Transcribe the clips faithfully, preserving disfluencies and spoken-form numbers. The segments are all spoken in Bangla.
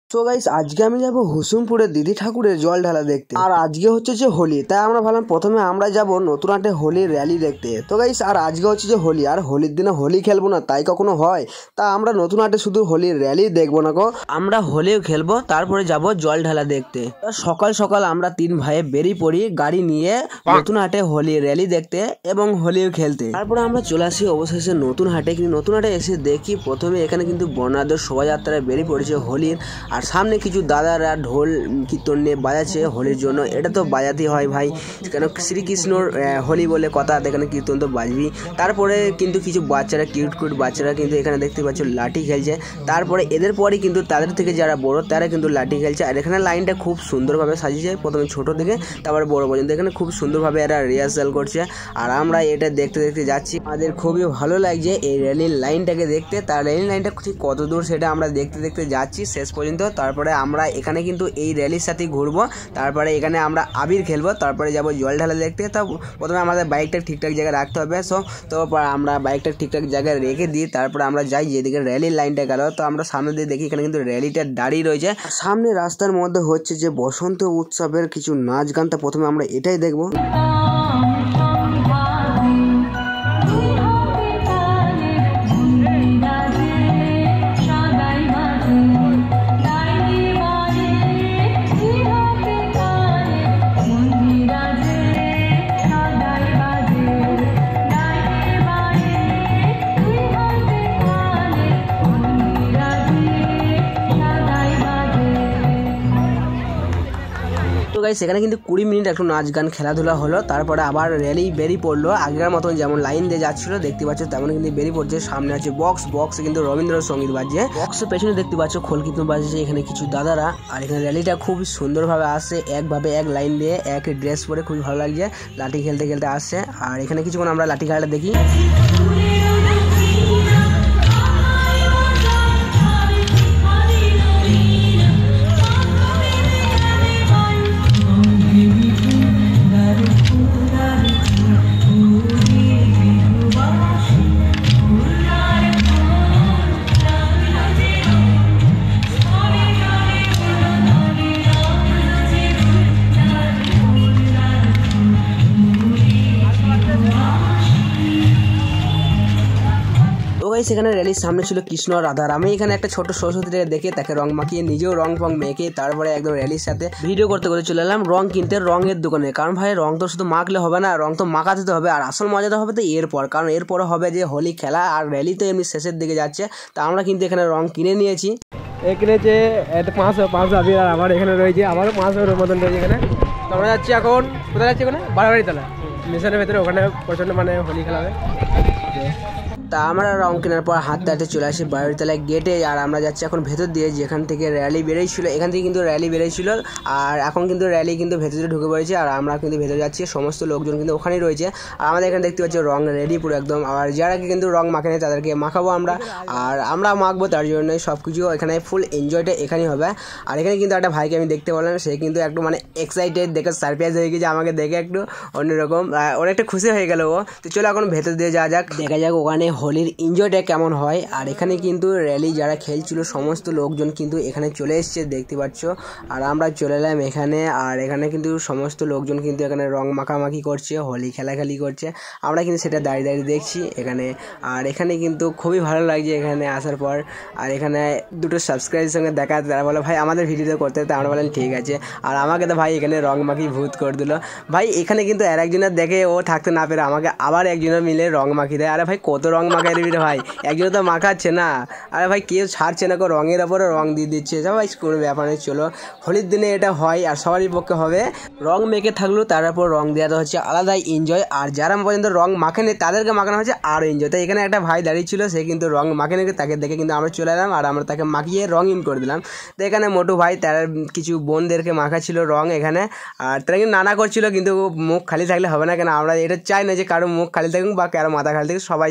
তো গাইস আজকে আমি যাব হুসুমপুরে দিদি ঠাকুরের জল ঢালা দেখতে। আর আজকে হচ্ছে যে হোলি, তাই আমরা ভাবলাম প্রথমে আমরা যাব নতুন হাটে হোলির র্যালি দেখতে। তো গাইস আর আজকে হচ্ছে যে হোলি, আর হোলির দিনে হোলি খেলবো না তাই কখনো হয়? তা আমরা নতুন হাটে শুধু হোলির র্যালি দেখবো না গো, আমরা হোলিও খেলবো, তারপরে যাব জল ঢালা দেখতে। সকাল সকাল আমরা তিন ভাই বেরিয়ে পড়ি গাড়ি নিয়ে নতুন হাটে হোলির র্যালি দেখতে এবং হোলিও খেলতে। তারপরে আমরা চলে আসি অবশেষে নতুন হাটে। কিন্তু নতুন হাটে এসে দেখি প্রথমে এখানে কিন্তু বর্ণাঢ্য শোভাযাত্রায় বেরিয়ে পড়েছে হোলির, আর সামনে কিছু দাদারা ঢোল কীর্তন নিয়ে বাজাচ্ছে হোলির জন্য। এটা তো বাজাতেই হয় ভাই, কেন শ্রীকৃষ্ণর হোলি বলে কথা, এখানে কীর্তন তো বাজবি। তারপরে কিন্তু কিছু বাচ্চারা কিউট কিউট বাচ্চারা কিন্তু এখানে দেখতে পাচ্ছ লাঠি খেলছে। তারপরে এদের পরে কিন্তু তাদের থেকে যারা বড় তারা কিন্তু লাঠি খেলছে। আর এখানে লাইনটা খুব সুন্দরভাবে সাজিয়েছে, প্রথমে ছোট থেকে তারপরে বড় পর্যন্ত। এখানে খুব সুন্দরভাবে এরা রিহার্সাল করছে, আর আমরা এটা দেখতে দেখতে যাচ্ছি। আমাদের খুবই ভালো লাগছে এই র্যালির লাইনটাকে দেখতে। তার র্যালির লাইনটা ঠিক কত দূর সেটা আমরা দেখতে দেখতে যাচ্ছি শেষ পর্যন্ত। তারপরে আমরা এখানে কিন্তু এই র্যালির সাথেই ঘুরবো, তারপরে এখানে আমরা আবির খেলবো, তারপরে যাব জল ঢালা দেখতে। তো প্রথমে আমাদের বাইকটা ঠিকঠাক জায়গায় রাখতে হবে। সো তো আমরা বাইকটা ঠিকঠাক জায়গায় রেখে দিই, তারপরে আমরা যাই যেদিকে র্যালির লাইনটা গেল। তো আমরা সামনে দিয়ে দেখি এখানে কিন্তু র্যালিটা দাঁড়িয়ে রয়েছে। সামনে রাস্তার মধ্যে হচ্ছে যে বসন্ত উৎসবের কিছু নাচ গান। তো প্রথমে আমরা এটাই দেখবো। সেখানে কিন্তু কুড়ি মিনিট একটু নাচ গান খেলাধুলা হলো, তারপরে আবার র্যালি বেরিয়ে পড়লো। আগের মতন যেমন লাইন দিয়ে যাচ্ছিল দেখতে পাচ্ছ তেমন কিন্তু বেরিয়ে পড়ছে। সামনে আছে বক্স, বক্সে কিন্তু রবীন্দ্রসঙ্গীত বাজছে। বক্সের পেছনে দেখতে পাচ্ছ খোল কীর্তন বাজছে এখানে কিছু দাদারা। আর এখানে র্যালিটা খুব সুন্দরভাবে আসছে, একভাবে এক লাইন দিয়ে এক ড্রেস পরে খুবই ভালো লাগছে, লাঠি খেলতে খেলতে আসছে। আর এখানে কিছুক্ষণ আমরা লাঠি খেলাটা দেখি। সেখানে র্যালির সামনে ছিল কৃষ্ণ আর রাধার। আমি এখানে একটা ছোট সরস্বতীকে দেখে তাকে রং মাখিয়ে নিজেও রং ফং মেখে তারপরে একদম র্যালির সাথে ভিডিও করতে করতে চলে এলাম রং কিনতে রঙের দোকানে। কারণ ভাই রং তো শুধু মাখলে হবে না, রং তো মাখাতে তো হবে। আর আসল মজাটা হবে তো এরপর, কারণ এরপরে হবে যে হোলি খেলা, আর র্যালি তো এমনি শেষের দিকে যাচ্ছে। তা আমরা কিন্তু এখানে রং কিনে নিয়েছি। এখানে যে পাঁচশো পাঁচশো আবির আর আমার এখানে রয়েছে, আমারও পাঁচশো মতন রয়েছে এখানে। তো আমরা যাচ্ছি এখন কোথায় যাচ্ছি, ওখানে বাড়াবাড়ি তলা মিশনের ভেতরে, ওখানে প্রচণ্ড মানে হোলি খেলা হবে। তা আমরা রং কেনার পর হাঁটতে হাঁটতে চলে আসি বাড়িতলায় গেটে। আর আমরা যাচ্ছি এখন ভেতর দিয়ে, যেখান থেকে র্যালি বেরিয়েছিল। এখান থেকে কিন্তু র্যালি বেরিয়েছিল, আর এখন কিন্তু র্যালি কিন্তু ভেতরে ঢুকে পড়েছে। আর আমরা কিন্তু ভেতরে যাচ্ছি, সমস্ত লোকজন কিন্তু ওখানেই রয়েছে। আর আমাদের এখানে দেখতে পাচ্ছি রং রেডি পুরো একদম। আর যারা কিন্তু রং মাখেনি তাদেরকে মাখাবো আমরা, আর আমরা মাখবো, তার জন্য সব কিছু এখানে ফুল এনজয়টা এখানেই হবে। আর এখানে কিন্তু একটা ভাইকে আমি দেখতে পেলাম, সে কিন্তু একটু মানে এক্সাইটেড, দেখে সারপ্রাইজ হয়ে গেছে আমাকে দেখে, একটু অন্যরকম, অনেকটা খুশি হয়ে গেল ও। তো চলো এখন ভেতর দিয়ে যাওয়া যাক, দেখা যাক ওখানে হোলির এনজয়টা কেমন হয়। আর এখানে কিন্তু র্যালি যারা খেলছিল সমস্ত লোকজন কিন্তু এখানে চলে এসছে দেখতে পাচ্ছ। আর আমরা চলে এলাম এখানে, আর এখানে কিন্তু সমস্ত লোকজন কিন্তু এখানে রং মাখামাখি করছে, হোলি খেলাখেলি করছে। আমরা কিন্তু সেটা দাঁড়িয়ে দাঁড়িয়ে দেখছি এখানে। আর এখানে কিন্তু খুবই ভালো লাগছে এখানে আসার পর। আর এখানে দুটো সাবস্ক্রাইবের সঙ্গে দেখা, তারা বলে ভাই আমাদের ভিডিওতে করতে, তা আমরা বললাম ঠিক আছে। আর আমাকে তো ভাই এখানে রং মাখি ভূত করে দিল ভাই। এখানে কিন্তু আর একজনের দেখে ও থাকতে না পেরে আমাকে আবার একজনের মিলে রং মাখি দেয়। আরে ভাই কত রং মাখাই দিবি রে ভাই, একজনে তো মাখাচ্ছে না। আরে ভাই কেউ ছাড়ছে না, রঙের ওপরে রং দিয়ে দিচ্ছে। ভাই কোনো ব্যাপার নেই, চলো হোলির দিনে এটা হয় আর সবারই পক্ষে হবে। রং মেখে থাকলেও তার উপর রং দেওয়াটা হচ্ছে আলাদাই এনজয়। আর যারা পর্যন্ত রং মাখেনি তাদেরকে মাখানো হচ্ছে আরও এনজয়। তাই এখানে একটা ভাই দাঁড়িয়ে ছিল, সে কিন্তু রং মাখেনি, তাকে দেখে কিন্তু আমরা চলে এলাম আর আমরা তাকে মাখিয়ে রঙিন করে দিলাম। তো এখানে মোটু ভাই তার কিছু বোনদেরকে মাখাচ্ছিল রং এখানে, আর তারা কিন্তু নানা করছিল, কিন্তু মুখ খালি থাকলে হবে না। কেন আমরা এটা চাই না যে কারো মুখ খালি থাকুক বা কারো মাথা খালি থাকুক, সবাই যেন মাখুক।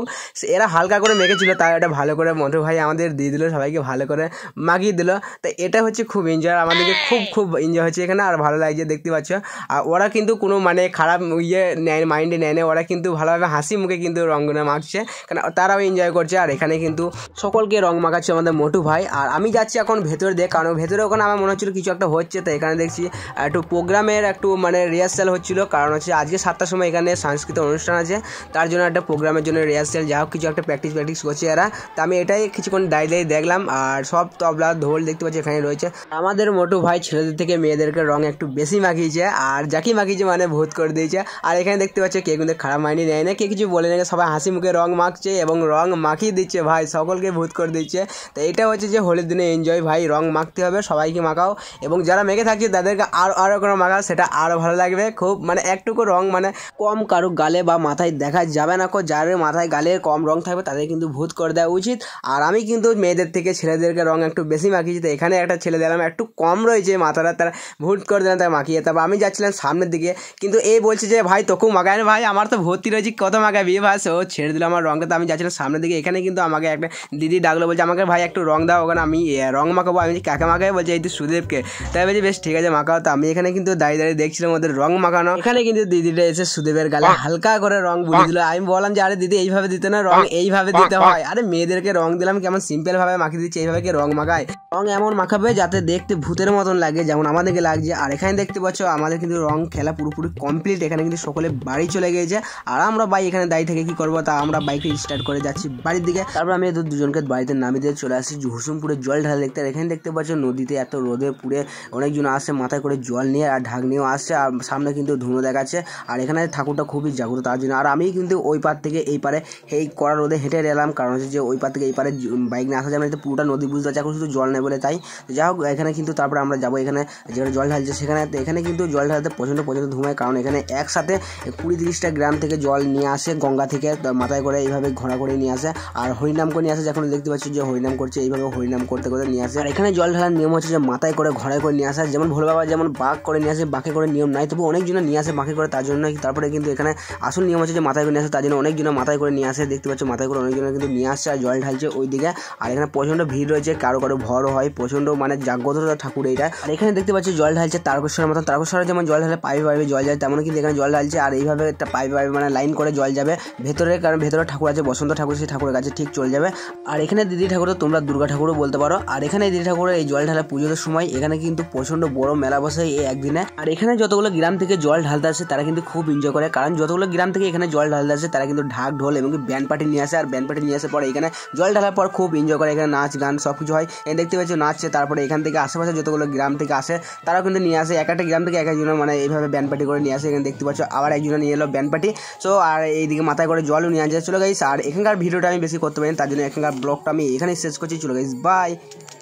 এরা হালকা করে মেখেছিল, তাই এটা ভালো করে মোটু ভাই আমাদের দিয়ে দিল, সবাইকে ভালো করে মাখিয়ে দিল। তো এটা হচ্ছে খুব এনজয়, আমাদেরকে খুব খুব এনজয় হচ্ছে এখানে, আর ভালো লাগছে দেখতে পাচ্ছ। আর ওরা কিন্তু কোনো মানে খারাপ ইয়ে নেয় মাইন্ডে নেয় না, ওরা কিন্তু ভালোভাবে হাসি মুখে কিন্তু রঙগুলো মাখছে, কারণ তারাও এনজয় করছে। আর এখানে কিন্তু সকলকে রং মাখাচ্ছে আমাদের মোটু ভাই। আর আমি যাচ্ছি এখন ভেতর দিয়ে, কারণ ভেতরে ওখানে আমার মনে হচ্ছিলো কিছু একটা হচ্ছে। তো এখানে দেখছি একটু প্রোগ্রামের একটু মানে রিহার্সাল হচ্ছিলো, কারণ হচ্ছে আজকে সাতটার সময় এখানে সাংস্কৃতিক অনুষ্ঠান আছে, তার জন্য একটা প্রোগ্রামের জন্য রিহার্সাল যা হোক কিছু একটা প্র্যাকটিস প্র্যাকটিস করছে এরা। তো আমি এটাই কিছুক্ষণ দাঁড়িয়ে দাঁড়িয়ে দেখলাম। আর সব তবলা ঢোল দেখতে পাচ্ছি এখানে রয়েছে। আমাদের মোটু ভাই ছেলেদের থেকে মেয়েদেরকে রং একটু বেশি মাখিয়েছে, আর যাকে মাখিয়েছে মানে ভূত করে দিয়েছে। আর এখানে দেখতে পাচ্ছি কে কিন্তু খারাপ মাইন্ডে নেয় না, কে কিছু বলে না, সবাই হাসি মুখে রং মাখছে এবং রং মাখিয়ে দিচ্ছে ভাই, সকলকে ভূত করে দিচ্ছে। তো এটা হচ্ছে যে হোলির দিনে এনজয় ভাই, রং মাখতে হবে, সবাইকে মাখাও, এবং যারা মেখে থাকছে তাদেরকে আরও আরও কোনো মাখাও, সেটা আরও ভালো লাগবে খুব। মানে একটুকু রং মানে কম কারো গালে বা মাথায় দেখা যাবে না, কো যার মাথায় গালে কম রং থাকবে তাদের কিন্তু ভূত করে দেওয়া উচিত। আর আমি কিন্তু মেয়েদের থেকে ছেলেদেরকে রং একটু বেশি মাখিয়েছি। তো এখানে একটা ছেলে দিলাম একটু কম রয়েছে মাথাটা, তারা ভূত করে দিলাম তার মাখিয়ে। তারপর আমি যাচ্ছিলাম সামনের দিকে, কিন্তু এই বলছে যে ভাই তোকেও মাখায় না, ভাই আমার তো ভর্তি রয়েছে কত মাখাবি ভাই, ও ছেড়ে দিল আমার রঙটা। তো আমি যাচ্ছিলাম সামনের দিকে, এখানে কিন্তু আমাকে একটা দিদি ডাকলো, বলছে আমাকে ভাই একটু রং দাও, ওখানে আমি রং মাখাবো। আমি কাকে মাখাই, বলছে এই তো সুদেবকে। তাই বলছি বেশ ঠিক আছে মাখাও। তো আমি এখানে কিন্তু দাঁড়িয়ে দাঁড়িয়ে দেখছিলাম ওদের রং মাখানো। এখানে কিন্তু দিদিটা এসে সুদেবের গালে হালকা করে রং বুঝে দিল। আমি বললাম যে আরে দিদি এইভাবে দিতে না, রং এইভাবে দিতে হয়। আরে মেয়েদেরকে রং দিলাম কেমন সিম্পল ভাবে মাখিয়ে দিচ্ছে, এইভাবে কি রং মাখায়? রং এমন মাখাবে যাতে দেখতে ভূতের মতন লাগে, যেমন আমাদেরকে লাগছে। আর এখানে দেখতে পাচ্ছ আমাদের কিন্তু রং খেলা পুরোপুরি কমপ্লিট। এখানে কিন্তু সকলে বাড়ি চলে গিয়েছে, আর আমরা বাইক এখানে দাঁড়িয়ে থেকে কি করবো, তা আমরা বাইকটা স্টার্ট করে যাচ্ছি বাড়ির দিকে। তারপর আমি এদের দুজনকে বাড়িতে নামিয়ে দিয়ে চলে আসছি হুসুমপুরে জল ঢালা দেখতে। আর এখানে দেখতে পাচ্ছ নদীতে এত রোদে পুড়ে অনেকজন আসছে মাথায় করে জল নিয়ে, আর ঢাক নিয়েও আসছে, আর সামনে কিন্তু ধুনো দেখাচ্ছে। আর এখানে ঠাকুরটা খুবই জাগ্রত তার জন্য। আর আমি কিন্তু ওই পার থেকে এই পারে এই কড়া রোদে হেঁটে এলাম, কারণ হচ্ছে যে ওই পার থেকে এই পারে বাইক নিয়ে আসা যাবে না, পুরোটা নদী বুঝতে পারছি, এখন শুধু জল নেই বলে। তাই যা হোক এখানে কিন্তু তারপরে আমরা যাবো এখানে যেখানে জল ঢালছে সেখানে। তো এখানে কিন্তু জল ঢালতে প্রচণ্ড প্রচণ্ড ধুমায়, কারণ এখানে একসাথে কুড়ি তিরিশটা গ্রাম থেকে জল নিয়ে আসে গঙ্গা থেকে, মাথায় করে এইভাবে ঘোরা করে নিয়ে আসে, আর হরিনাম করে নিয়ে আসে। যখন দেখতে পাচ্ছি যে হরিনাম করছে, এইভাবে হরিনাম করতে করতে নিয়ে আসে। আর এখানে জল ঢালার নিয়ম হচ্ছে যে মাথায় করে ঘোড়ায় করে নিয়ে আসা, যেমন ভোলে বাবা যেমন বাঘ করে নিয়ে আসে, বাঁকে করে নিয়ম নাই, তবু অনেকজনে নিয়ে আসে বাঁকে করে, তার জন্য। তারপরে কিন্তু এখানে আসল নিয়ম হচ্ছে যে মাথায় করে নিয়ে আসে, তার জন্য অনেকজনে মাথায় করে নিয়ে আসে। দেখতে পাচ্ছ মাথায় করে অনেকজনে কিন্তু নিয়ে আসছে আর জল ঢালছে ওই দিকে। আর এখানে প্রচণ্ড ভিড় রয়েছে, কারো কারো ভরও হয়, প্রচণ্ড মানে জাগ্রত ঠাকুর এইটা। আর এখানে দেখতে পাচ্ছি জল ঢালছে তারকেশ্বরের মতন, তারকেশ্বরে যেমন জল ঢালে পাইপে পাইপে জল যায়, তেমন কিন্তু এখানে জল ঢালছে। আর এইভাবে একটা পাইপে পাইপে মানে লাইন করে জল যাবে ভেতরে, কারণ ভেতরে ঠাকুর আছে বসন্ত ঠাকুর, সেই ঠাকুরের কাছে ঠিক চলে যাবে। আর এখানে দিদি ঠাকুর তোমরা দুর্গা ঠাকুরও বলতে পারো। আর এখানে দিদি ঠাকুরের এই জল ঢালা পুজোর সময় এখানে কিন্তু প্রচণ্ড বড় মেলা বসে এই একদিনে। আর এখানে যতগুলো গ্রাম থেকে জল ঢালতে আসে তারা কিন্তু খুব এনজয় করে, কারণ যতগুলো গ্রাম থেকে এখানে জল ঢালতে আসে তারা কিন্তু ঢাক ঢোল এবং ব্যান্ড পার্টি নিয়ে আসে। আর ব্যান্ড পার্টি নিয়ে আসার পরে এখানে জল ঢালার পর খুব এনজয় করে, এখানে নাচ গান সব কিছু হয়। এই দেখতে পাচ্ছ নাচছে। তারপরে এখান থেকে আশেপাশে যতগুলো গ্রাম থেকে আসে তারাও কিন্তু নিয়ে আসে, এক একটা গ্রাম থেকে এক একজন মানে এইভাবে ব্যান্ড পার্টি করে নিয়ে আসে। এখানে দেখতে পাচ্ছ আবার একজনে নিয়ে এলো ব্যান্ড পার্টি। সো আর এইদিকে মাথায় করে জলও নিয়ে আসে। চলো গাইস, আর এখানকার ভিডিওটা আমি বেশি করতে পারি, তার জন্য এখানকার ব্লগটা আমি এখানে শেষ করছি। চলো গাইস, বাই।